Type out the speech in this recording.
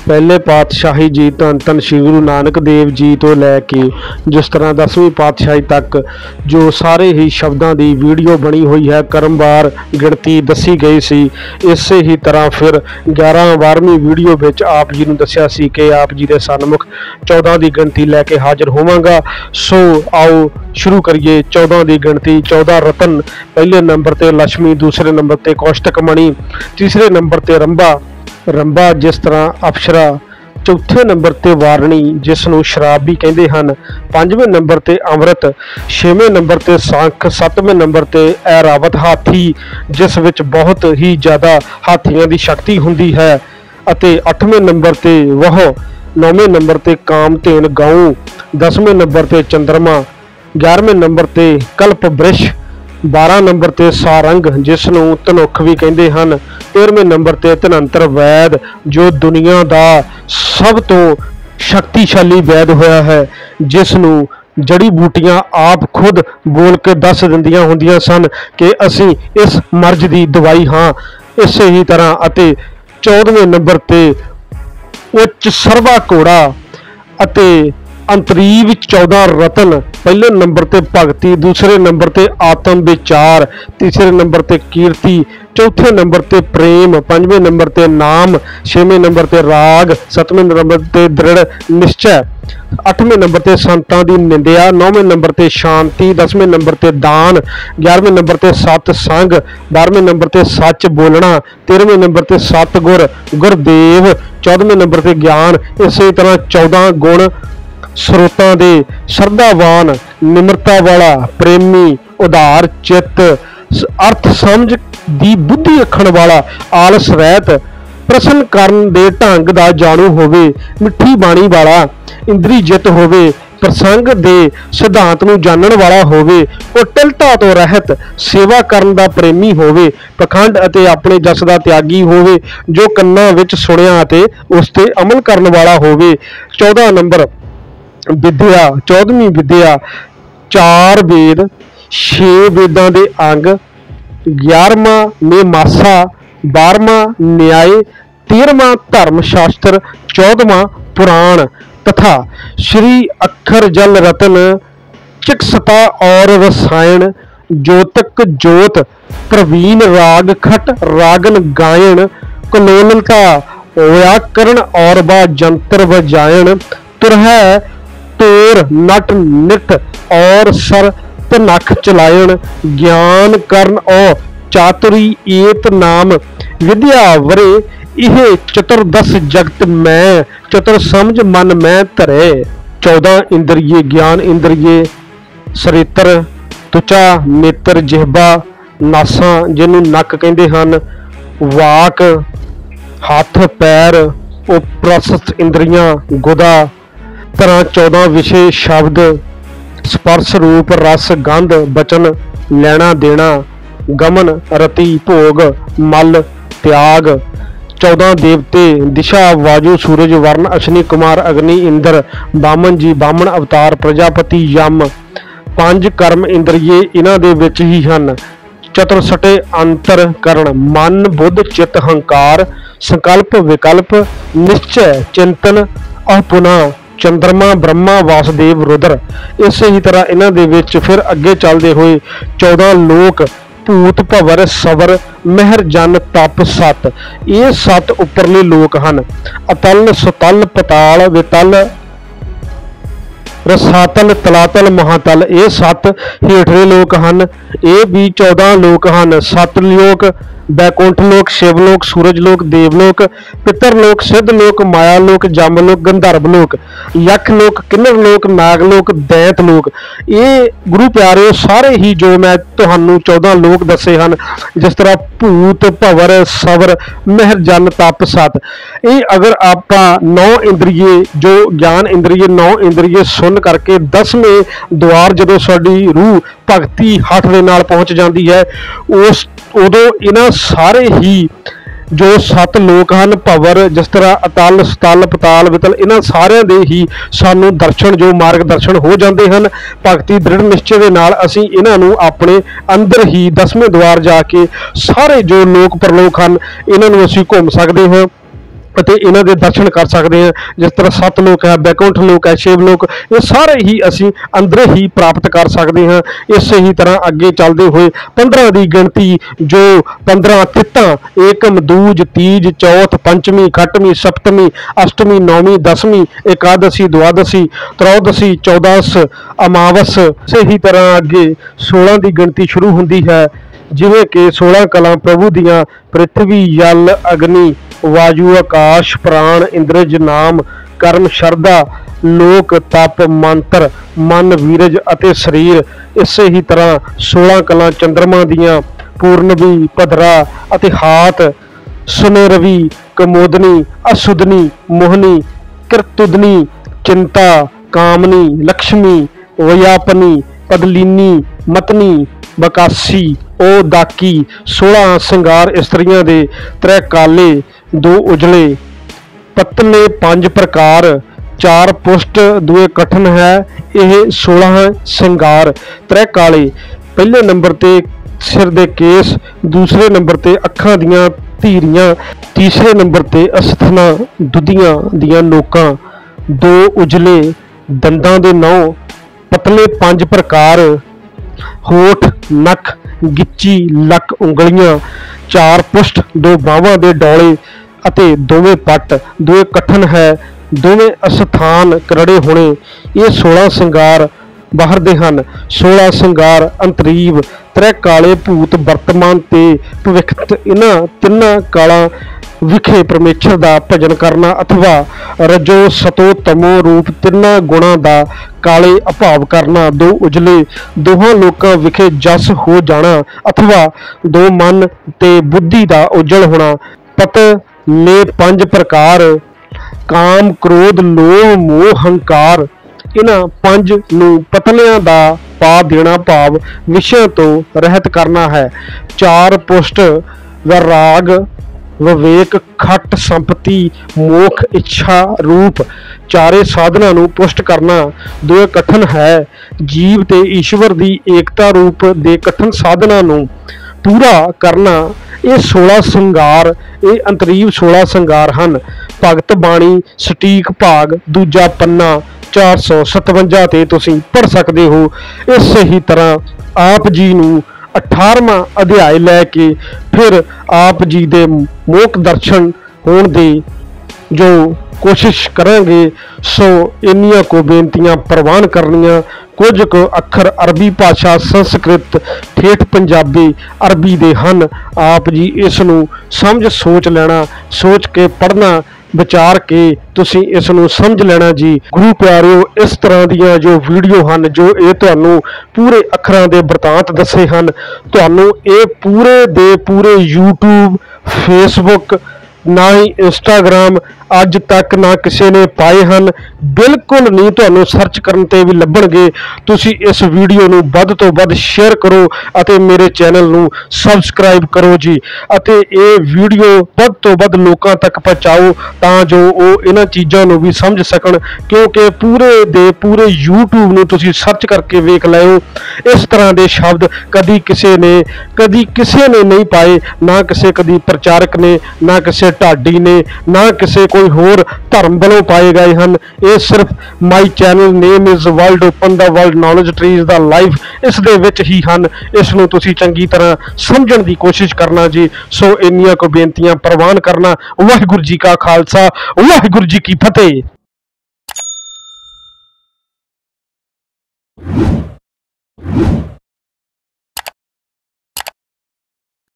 पहले पातशाही जी धन धन श्री गुरु नानक देव जी तो लैके जिस तरह 10वीं पातशाही तक जो सारे ही शब्दों की वीडियो बनी हुई है, क्रमवार गिणती दसी गई सी। इस ही तरह फिर 11-12वीं वीडियो विच आप जी नूं दस्सिया सी कि आप जी के सन्मुख 14 की गिणती लैके हाजिर होवांगा। सो आओ शुरू करिए 14 की गिणती। 14 रतन, पहले नंबर ते लक्ष्मी, दूसरे नंबर ते कौष्टक मणि, तीसरे नंबर ते रंबा जिस तरह अप्सरा, चौथे नंबर ते वारणी जिसनों शराब भी कहते हैं, 5वें नंबर ते अमृत, 6वें नंबर ते सांख, 7वें नंबर ते ऐरावत हाथी जिस विच बहुत ही ज़्यादा हाथियों की शक्ति होंदी है, 8वें नंबर ते वह, 9वें नंबर ते कामधेन गऊ, 10वें नंबर ते चंद्रमा, 11वें नंबर ते कल्प वृक्ष, 12 नंबर ते सारंग जिसनों धनुख भी कहते हैं, 13वें नंबर ते धनंतर वैद जो दुनिया का सब तो शक्तिशाली वैद होया है, जिसनों जड़ी बूटियां आप खुद बोल के दस दिंदियां होंदियां सन कि असी इस मर्ज की दवाई हाँ। इस ही तरह 14वें नंबर ते उच्च सरवा घोड़ा, अंतरीव 14 रतन, पहले नंबर ते भगती, दूसरे नंबर ते आत्म विचार, तीसरे नंबर ते कीर्ति, चौथे नंबर ते प्रेम, 5वें नंबर ते नाम, 6वें नंबर ते राग, 7वें नंबर ते दृढ़ निश्चय, 8वें नंबर ते संतां दी निंदिया, 9वें नंबर ते शांति, 10वें नंबर ते दान, 11वें नंबर ते सत्संग, 12वें नंबर ते सच बोलना, 13वें नंबर ते सतगुर गुरदेव, 14वें नंबर ते ज्ञान। इसी तरह 14 गुण स्रोतां दे श्रद्धावान, निम्रता वाला, प्रेमी, उदार चित्त, अर्थ समझ दी बुद्धि रखण वाला, आलस रहत, प्रसन्न करन दे ढंग दा जाणू होवे, मिठी बाणी वाला, इंद्री जित होवे, प्रसंग दे सिद्धांत नूं जानण वाला होवे, कुटिलता तो रहत, सेवा करन दा प्रेमी होवे, पखंड अते अपने जस दा त्यागी होवे, जो कन्नां विच सुणिया अते उस ते अमल करन वाला होवे। 14 नंबर विद्या, 14वीं विद्या, 4 वेद, 6 वेदां दे अंग, 11वां मीमांसा, 12वां न्याय, 13वां धर्म शास्त्र, 14वां पुराण तथा श्री अक्षर जल रतन, चिकित्सा और रसायन, ज्योतक ज्योत, प्रवीण राग खट, रागन गायन, कलोलता, व्याकरण और बा जंत्र बजायन, तुरह तोर नट निट और सर तनख चलायन, ज्ञान करण और चातुरी एत नाम विद्या वरे, यह चतुर्दश जगत मैं चतुर समझ मन मैं धरे। 14 इंद्रिये, ज्ञान इंद्रिये, सरित्र, त्वचा, नेत्र, जिह्वा, नासां जिन्हों नक कहते हैं, वाक, हाथ पैर, उपरस्थ इंद्रियां, गुदा, तरह 14 विषय शब्द, स्पर्श रूप रस गंध बचन, लेना देना, गमन रति भोग मल त्याग, 14 देवते, दिशा वायु सूरज वर्ण अश्विनी कुमार अग्नि इंद्र, बामन जी बामन अवतार प्रजापति यम, 5 कर्म इंद्रिये इन्हां दे विच ही हन। चतुर्सटे अंतरकरण, मन बुद्ध चित्त हंकार, संकल्प विकल्प, निश्चय चिंतन और पुनः चंद्रमा ब्रह्मा वासुदेव रुद्र। इस ही तरह इन्हां दे विच फिर अगे चलते हुए 14 लोक, भूत भवर सवर मेहर जन तप सत, ये 7 उपरले लोक हैं। अतल सुतल पताल वितल रसातल तलातल महातल, ये 7 हेठले लोक हैं। ये भी 14 लोक हैं। 7 लोक बैकुंठ लोक, शिवलोक, सूरजलोक, देवलोक, पितरलोक, सिद्धलोक, मायालोक, जमलोक, गंधर्वलोक, यक्षलोक, किन्नरलोक, नागलोक, दैतलोक। ये गुरु प्यारे सारे ही जो मैं तुहानू 14 लोक दसे हैं, जिस तरह भूत भवर सवर मेहर जन तप सत। ये अगर आप 9 इंद्रिये जो ज्ञान इंद्रिये 9 इंद्रिये सुन करके 10वें द्वार जो साडी रूह भगती हठ दे नाल पहुँच जाती है, उस उदों इन्हां सारे ही जो 7 लोक हैं भवर, जिस तरह अतल सुतल पताल वितल, इन्हां सारिਆਂ ਦੇ ही सानू दर्शन जो मार्गदर्शन हो जाते हैं। भगती दृढ़ निश्चय के नाल असी इन्हां नू अपने अंदर ही 10वें द्वार जाके सारे जो लोक परलोक हैं इन्हां नू असी घूम सकते हैं। ਅਤੇ ਇਹਨਾਂ ਦੇ ਦਰਸ਼ਨ ਕਰ ਸਕਦੇ ਹਾਂ। ਜਿਸ ਤਰ੍ਹਾਂ 7 ਲੋਕ ਹੈ, ਬੈਕੁੰਠ ਲੋਕ ਹੈ, ਸ਼ਿਵ ਲੋਕ, ਇਹ ਸਾਰੇ ਹੀ ਅਸੀਂ ਅੰਦਰ ਹੀ ਪ੍ਰਾਪਤ ਕਰ ਸਕਦੇ ਹਾਂ। ਇਸੇ ਹੀ ਤਰ੍ਹਾਂ ਅੱਗੇ ਚੱਲਦੇ ਹੋਏ 15 ਦੀ ਗਿਣਤੀ, ਜੋ 15 ਤਿੱਤਾਂ, ਏਕਮ, ਦੂਜ, ਤੀਜ, ਚੌਥ, ਪੰਚਮੀ, ਖੱਟਵੀਂ, ਸਪਤਮੀ, ਅਸ਼ਟਮੀ, ਨੌਵੀਂ, ਦਸਵੀਂ, ਇਕਾदशी, ਦੁਆਦਸ਼ੀ, त्रयोदशी, 14 ਅਮਾਵਸ। ਇਸੇ ਹੀ ਤਰ੍ਹਾਂ ਅੱਗੇ 16 ਦੀ ਗਿਣਤੀ ਸ਼ੁਰੂ ਹੁੰਦੀ ਹੈ, ਜਿਵੇਂ ਕਿ 16 ਕਲਾਂ ਪ੍ਰਭੂ ਦੀਆਂ, ਪ੍ਰਿਥਵੀ, ਜਲ, ਅਗਨੀ, ਵਾਯੂ, ਆਕਾਸ਼, ਪ੍ਰਾਣ, ਇੰਦਰਜ, ਨਾਮ, ਕਰਮ, ਸ਼ਰਧਾ, ਲੋਕ, ਤਪ, ਮੰਤਰ, ਮਨ, ਵੀਰਜ ਅਤੇ ਸਰੀਰ। ਇਸੇ ਹੀ ਤਰ੍ਹਾਂ 16 ਕਲਾਂ ਚੰਦਰਮਾ ਦੀਆਂ, ਪੂਰਨਵੀ, ਭਦਰਾ ਅਤੇ ਹਾਤ, ਸੁਨੇਰਵੀ, ਕਮੋਦਨੀ, ਅਸੁਦਨੀ, ਮੋਹਨੀ, ਕਿਰਤੁਦਨੀ, ਚਿੰਤਾ, ਕਾਮਨੀ, ਲక్ష్ਮੀ, ਵਯਾਪਨੀ, ਪਦਲੀਨੀ, ਮਤਨੀ, ਬਕਾਸੀ, ਉਹ ਦਾਕੀ। 16 ਸਿੰਗਾਰ ਇਸਤਰੀਆਂ ਦੇ, ਤ੍ਰੈ ਕਾਲੇ, 2 ਉਜਲੇ, ਪਤਲੇ 5 ਪ੍ਰਕਾਰ, 4 ਪੁਸ਼ਟ, 2 ਕਠਨ ਹੈ। ਇਹ 16 ਸਿੰਗਾਰ। ਤ੍ਰੈ ਕਾਲੇ, ਪਹਿਲੇ ਨੰਬਰ ਤੇ ਸਿਰ ਦੇ ਕੇਸ, ਦੂਸਰੇ ਨੰਬਰ ਤੇ ਅੱਖਾਂ ਦੀਆਂ ਧੀਰੀਆਂ, ਤੀਸਰੇ ਨੰਬਰ ਤੇ ਅਸਥਨਾ ਦੁੱਧੀਆਂ ਦੀਆਂ ਨੋਕਾਂ, 2 ਉਜਲੇ, ਦੰਦਾਂ ਦੇ 9, ਪਤਲੇ 5 ਪ੍ਰਕਾਰ, ਹੋਠ, ਨੱਕ, ਗਿੱਚੀ, ਲੱਕ, ਉਂਗਲੀਆਂ, 4 ਪੁਸ਼ਟ, 2 ਬਾਹਾਂ ਦੇ ਡੌਲੇ ਅਤੇ ਦੋਵੇਂ ਪੱਟ, 2 ਕਠਨ ਹੈ, ਦੋਵੇਂ ਅਸਥਾਨ ਕਰੜੇ ਹੋਣੇ। ਇਹ 16 ਸਿੰਗਾਰ ਬਾਹਰ ਦੇ ਹਨ। 16 ਸਿੰਗਾਰ ਅੰਤਰੀਵ, ਤ੍ਰੈ ਕਾਲੇ ਭੂਤ, ਵਰਤਮਾਨ ਤੇ ਭਵਿੱਖਤ। ਇਹਨਾਂ ਤਿੰਨਾਂ ਕਾਲਾਂ ਵਿਖੇ ਪਰਮੇਸ਼ਰ ਦਾ ਭਜਨ ਕਰਨਾ ਅਥਵਾ ਰਜੋ, ਸਤੋ, ਤਮੋ ਰੂਪ ਤਿੰਨਾਂ ਗੁਣਾਂ ਦਾ ਕਾਲੇ ਅਭਾਵ ਕਰਨਾ। 2 ਉਜਲੇ, ਦੋਹਾਂ ਲੋਕਾਂ ਵਿਖੇ ਜਸ ਹੋ ਜਾਣਾ ਅਥਵਾ 2 ਮਨ ਤੇ ਬੁੱਧੀ ਦਾ ਉਜਲ ਹੋਣਾ। ਪਤਲੇ 5 ਪ੍ਰਕਾਰ, ਕਾਮ, ਕ੍ਰੋਧ, ਲੋਭ, ਮੋਹ, ਹੰਕਾਰ। ਇਹਨਾਂ 5 ਨੂੰ ਪਤਲਿਆਂ ਦਾ ਪਾ ਦੇਣਾ ਭਾਵ ਵਿਸ਼ਿਆਂ ਤੋਂ ਰਹਿਤ ਕਰਨਾ ਹੈ। 4 ਪੁਸ਼ਟ, ਵੈਰਾਗ, ਵਿਵੇਕ, ਖੱਟ, ਸੰਪਤੀ, ਮੋਖ, ਇੱਛਾ ਰੂਪ ਚਾਰੇ ਸਾਧਨਾਂ ਨੂੰ ਪੁਸ਼ਟ ਕਰਨਾ। 2 ਕਠਨ ਹੈ, ਜੀਵ ਤੇ ਈਸ਼ਵਰ ਦੀ ਏਕਤਾ ਰੂਪ ਦੇ ਕਠਨ ਸਾਧਨਾਂ ਨੂੰ ਪੂਰਾ ਕਰਨਾ। ਇਹ 16 ਸਿੰਗਾਰ, ਇਹ ਅੰਤਰੀਵ 16 ਸਿੰਗਾਰ ਹਨ। ਭਗਤ ਬਾਣੀ ਸਟੀਕ ਭਾਗ, ਦੂਜਾ ਪੰਨਾ, 457 ਤੇ ਤੁਸੀਂ ਪੜ੍ਹ ਸਕਦੇ ਹੋ। ਇਸੇ ਹੀ ਤਰ੍ਹਾਂ ਆਪ ਜੀ ਨੂੰ 18ਵਾਂ ਅਧਿਆਇ ਲੈ ਕੇ ਫਿਰ ਆਪ ਜੀ ਦੇ ਮੋਖ ਦਰਸ਼ਨ ਹੋਣ ਦੀ ਜੋ ਕੋਸ਼ਿਸ਼ ਕਰਾਂਗੇ। ਸੋ ਇੰਨੀਆਂ ਕੋ ਬੇਨਤੀਆਂ ਪ੍ਰਵਾਨ ਕਰਨੀਆਂ। ਕੁਝ ਕੁ ਅੱਖਰ ਅਰਬੀ ਭਾਸ਼ਾ, ਸੰਸਕ੍ਰਿਤ, ਠੇਠ ਪੰਜਾਬੀ, ਅਰਬੀ ਦੇ ਹਨ। ਆਪ ਜੀ ਇਸ ਨੂੰ ਸਮਝ ਸੋਚ ਲੈਣਾ, ਸੋਚ ਕੇ ਪੜ੍ਹਨਾ, ਵਿਚਾਰ ਕੇ ਤੁਸੀਂ ਇਸ ਨੂੰ ਸਮਝ ਲੈਣਾ ਜੀ। ਗੁਰੂ ਪਿਆਰਿਓ, ਇਸ ਤਰ੍ਹਾਂ ਦੀਆਂ ਜੋ ਵੀਡੀਓ ਹਨ, ਜੋ ਇਹ ਤੁਹਾਨੂੰ ਪੂਰੇ ਅੱਖਰਾਂ ਦੇ ਬਰਤਾਂਤ ਦੱਸੇ ਹਨ, ਤੁਹਾਨੂੰ ਇਹ ਪੂਰੇ ਦੇ ਪੂਰੇ YouTube, Facebook, ਨਾ ਹੀ ਇੰਸਟਾਗ੍ਰਾਮ ਅੱਜ ਤੱਕ ਨਾ ਕਿਸੇ ਨੇ ਪਾਏ ਹਨ। ਬਿਲਕੁਲ ਨਹੀਂ, ਤੁਹਾਨੂੰ ਸਰਚ ਕਰਨ ਤੇ ਵੀ ਲੱਭਣਗੇ। ਤੁਸੀਂ ਇਸ ਵੀਡੀਓ ਨੂੰ ਵੱਧ ਤੋਂ ਵੱਧ ਸ਼ੇਅਰ ਕਰੋ ਅਤੇ ਮੇਰੇ ਚੈਨਲ ਨੂੰ ਸਬਸਕ੍ਰਾਈਬ ਕਰੋ ਜੀ, ਅਤੇ ਇਹ ਵੀਡੀਓ ਵੱਧ ਤੋਂ ਵੱਧ ਲੋਕਾਂ ਤੱਕ ਪਹੁੰਚਾਓ ਤਾਂ ਜੋ ਉਹ ਇਹਨਾਂ ਚੀਜ਼ਾਂ ਨੂੰ ਵੀ ਸਮਝ ਸਕਣ, ਕਿਉਂਕਿ ਪੂਰੇ ਦੇ ਪੂਰੇ YouTube ਨੂੰ ਤੁਸੀਂ ਸਰਚ ਕਰਕੇ ਵੇਖ ਲਿਓ। ਇਸ ਤਰ੍ਹਾਂ ਦੇ ਸ਼ਬਦ ਕਦੀ ਕਿਸੇ ਨੇ ਨਹੀਂ ਪਾਏ, ਨਾ ਕਿਸੇ ਕਦੀ ਪ੍ਰਚਾਰਕ ਨੇ, ਨਾ ਕਿਸੇ ਢਾਡੀ ਨੇ, ਨਾ ਕਿਸੇ ਕੋਈ ਹੋਰ ਧਰਮ ਵੱਲੋਂ ਪਾਏ ਗਏ ਹਨ। ਇਹ ਸਿਰਫ my channel name is world open ਦਾ ਵਰਲਡ ਨੌਲੇਜ ਟਰੀਜ਼ ਦਾ ਲਾਈਫ, ਇਸ ਦੇ ਵਿੱਚ ਹੀ ਹਨ। ਇਸ ਨੂੰ ਤੁਸੀਂ ਚੰਗੀ ਤਰ੍ਹਾਂ ਸਮਝਣ ਦੀ ਕੋਸ਼ਿਸ਼ ਕਰਨਾ ਜੀ। ਸੋ ਇੰਨੀਆਂ ਕੋ ਬੇਨਤੀਆਂ ਪ੍ਰਵਾਨ ਕਰਨਾ। ਵਾਹਿਗੁਰੂ ਜੀ ਕਾ ਖਾਲਸਾ, ਵਾਹਿਗੁਰੂ ਜੀ ਕੀ ਫਤਿਹ।